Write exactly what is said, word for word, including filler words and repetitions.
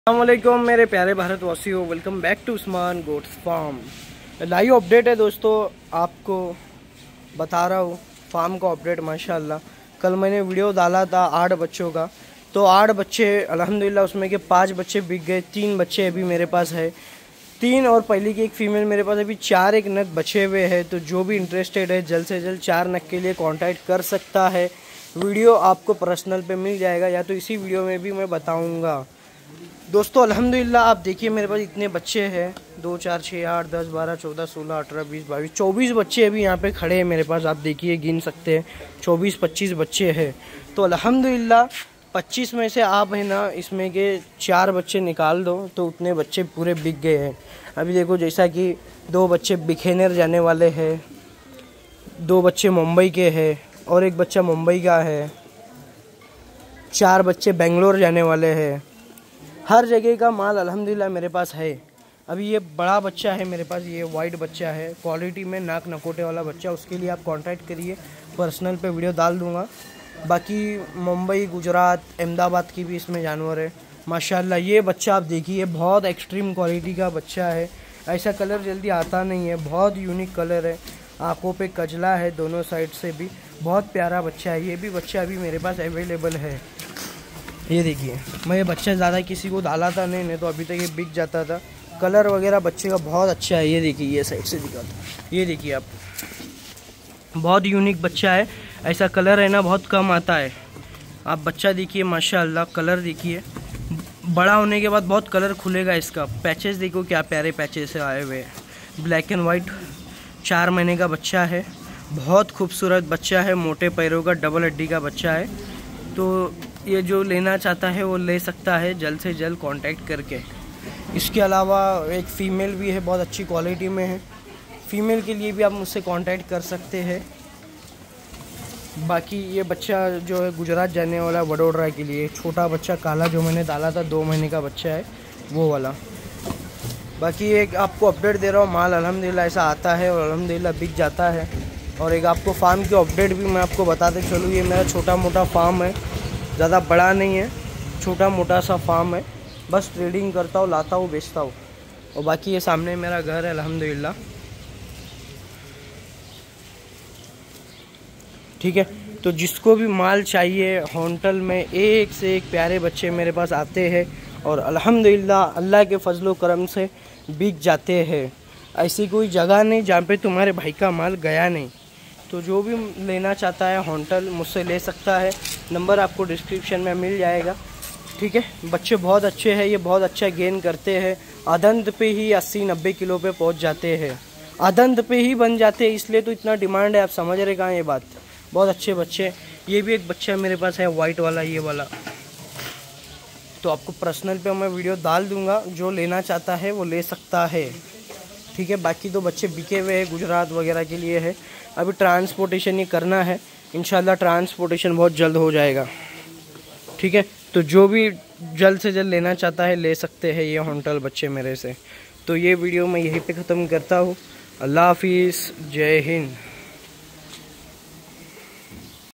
अस्सलामुअलैकुम मेरे प्यारे भारतवासियों, welcome back to Usman goats farm. Live update है दोस्तों, आपको बता रहा हूँ फार्म का अपडेट। माशाल्लाह कल मैंने वीडियो डाला था आठ बच्चों का, तो आठ बच्चे अल्हम्दुलिल्लाह उसमें के पाँच बच्चे बिक गए, तीन बच्चे अभी मेरे पास है, तीन और पहली की एक फ़ीमेल मेरे पास अभी चार एक नग बचे हुए हैं। तो जो भी इंटरेस्टेड है जल्द से जल्द चार नग के लिए कांटेक्ट कर सकता है। वीडियो आपको पर्सनल पे मिल जाएगा या तो इसी वीडियो में भी मैं बताऊंगा। दोस्तों अल्हम्दुलिल्लाह आप देखिए मेरे पास इतने बच्चे हैं, दो चार छः आठ दस बारह चौदह सोलह अठारह बीस बाईस चौबीस बच्चे अभी यहाँ पे खड़े हैं मेरे पास। आप देखिए गिन सकते हैं चौबीस पच्चीस बच्चे हैं। तो अल्हम्दुलिल्लाह पच्चीस में से आप है ना इसमें के चार बच्चे निकाल दो तो उतने बच्चे पूरे बिक गए हैं। अभी देखो जैसा कि दो बच्चे बीकानेर जाने वाले हैं, दो बच्चे मुंबई के हैं और एक बच्चा मुंबई का है, चार बच्चे बेंगलोर जाने वाले हैं। हर जगह का माल अल्हम्दुलिल्लाह मेरे पास है। अभी ये बड़ा बच्चा है मेरे पास, ये वाइट बच्चा है क्वालिटी में नाक नकोटे वाला बच्चा, उसके लिए आप कांटेक्ट करिए, पर्सनल पे वीडियो डाल दूंगा। बाकी मुंबई गुजरात अहमदाबाद की भी इसमें जानवर है माशाल्लाह। ये बच्चा आप देखिए बहुत एक्सट्रीम क्वालिटी का बच्चा है, ऐसा कलर जल्दी आता नहीं है, बहुत यूनिक कलर है, आँखों पे कजला है दोनों साइड से भी, बहुत प्यारा बच्चा है। ये भी बच्चा अभी मेरे पास अवेलेबल है। ये देखिए मैं ये बच्चा ज़्यादा किसी को डाला था नहीं नहीं तो अभी तक ये बिक जाता था। कलर वगैरह बच्चे का बहुत अच्छा है। ये देखिए ये साइड से दिखाता, ये देखिए आप, बहुत यूनिक बच्चा है, ऐसा कलर है ना बहुत कम आता है। आप बच्चा देखिए माशाल्लाह, कलर देखिए, बड़ा होने के बाद बहुत कलर खुलेगा इसका। पैचेस देखो क्या प्यारे पैचेस आए हुए हैं, ब्लैक एंड वाइट। चार महीने का बच्चा है, बहुत खूबसूरत बच्चा है, मोटे पैरों का डबल हड्डी का बच्चा है। तो ये जो लेना चाहता है वो ले सकता है जल्द से जल्द कांटेक्ट करके। इसके अलावा एक फ़ीमेल भी है, बहुत अच्छी क्वालिटी में है, फ़ीमेल के लिए भी आप मुझसे कांटेक्ट कर सकते हैं। बाकी ये बच्चा जो है गुजरात जाने वाला वडोदरा के लिए, छोटा बच्चा काला जो मैंने डाला था दो महीने का बच्चा है वो वाला। बाकी एक आपको अपडेट दे रहा हूँ, माल अल्हम्दुलिल्लाह ऐसा आता है और अल्हम्दुलिल्लाह बिक जाता है। और एक आपको फार्म की अपडेट भी मैं आपको बताते चलूँ, ये मेरा छोटा मोटा फार्म है, ज़्यादा बड़ा नहीं है, छोटा मोटा सा फार्म है, बस ट्रेडिंग करता हूँ, लाता हूँ, बेचता हूँ। और बाकी ये सामने मेरा घर है अल्हम्दुलिल्लाह। ठीक है, तो जिसको भी माल चाहिए होटल में एक से एक प्यारे बच्चे मेरे पास आते हैं और अल्हम्दुलिल्लाह अल्लाह के फजलो करम से बिक जाते हैं। ऐसी कोई जगह नहीं जहाँ पे तुम्हारे भाई का माल गया नहीं। तो जो भी लेना चाहता है होटल मुझसे ले सकता है, नंबर आपको डिस्क्रिप्शन में मिल जाएगा। ठीक है, बच्चे बहुत अच्छे हैं, ये बहुत अच्छा गेन करते हैं, आदंत पे ही अस्सी नब्बे किलो पे पहुंच जाते हैं, आदंत पे ही बन जाते हैं, इसलिए तो इतना डिमांड है। आप समझ रहे कहाँ ये बात, बहुत अच्छे बच्चे। ये भी एक बच्चा मेरे पास है वाइट वाला, ये वाला, तो आपको पर्सनल पे मैं वीडियो डाल दूँगा, जो लेना चाहता है वो ले सकता है। ठीक है, बाकी तो बच्चे बिके हुए हैं, गुजरात वगैरह के लिए है। अभी ट्रांसपोर्टेशन ही करना है, इंशाल्लाह ट्रांसपोर्टेशन बहुत जल्द हो जाएगा। ठीक है, तो जो भी जल्द से जल्द लेना चाहता है ले सकते हैं ये होटल बच्चे मेरे से। तो ये वीडियो मैं यहीं पे ख़त्म करता हूँ। अल्लाह हाफिज़, जय हिंद।